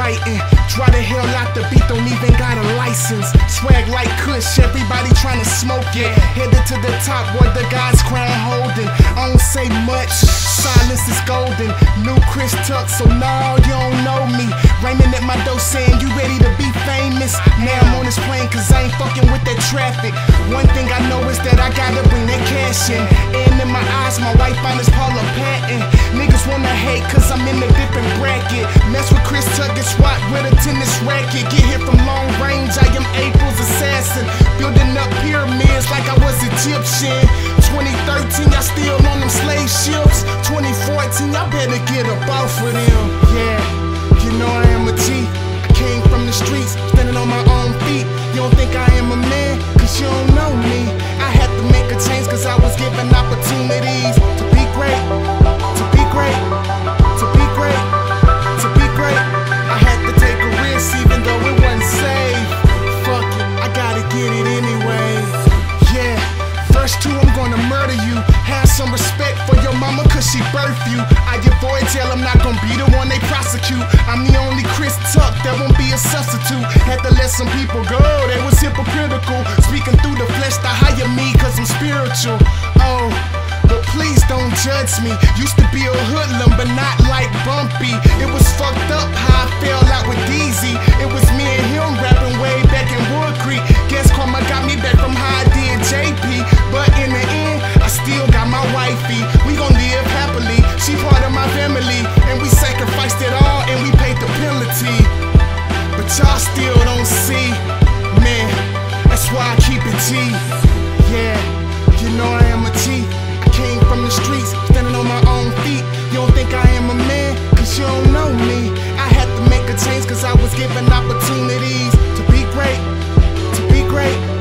fighting. Dry the hell out the beat, don't even got a license. Swag like Kush, everybody tryna smoke it. Headed to the top, where the God's crown holding. I don't say much, silence is golden. New Chris Tuck, so no, you don't know me. Raymond at my door saying, you ready to be famous? Now I'm on this plane cause I ain't fucking with that traffic. One thing I know is that I gotta bring that cash in. And in my eyes, my white finest Paula Patton. Niggas wanna hate cause I'm in a different bracket. Mess with Chris Tuck, get swat with a tennis racket. Get hit from long range, I am April's assassin. Building up pyramids like I was Egyptian. 2013, y'all still on them slave ships. 2014, y'all better get up off of them. Yeah, you know I am a G. I came from the streets, standing on my own feet. You don't think I am a man, cause you don't know me. I had to make a change cause I was given opportunities to be great, to be great, to be great, to be great. I had to take a risk even though it wasn't safe. Fuck it, I gotta get it anyway. Yeah, verse 2, I'm gonna murder you. Have some respect for your mama cause she birthed you. I avoid jail, I'm not gonna be the one they prosecute. I'm the only Chris Tuck, there won't be a substitute. Had to let some people go, they was hypocritical. Speaking through the flesh to hire me cause I'm spiritual. Oh, but please don't judge me. Used to be a hoodlum, but not like Bumpy. It was fucked up how I fell out with DZ. It was me and him rapping way back in Wood Creek. Guess karma got me back from how I did JP. But in the end, I still got my wifey. We gon' live happily, she part of my family. And we sacrificed it all and we paid the penalty. But y'all still don't see, man, that's why I keep it G. Yeah, you know I am a G. Came from the streets, standing on my own feet. You don't think I am a man, cause you don't know me. I had to make a change cause I was given opportunities to be great, to be great.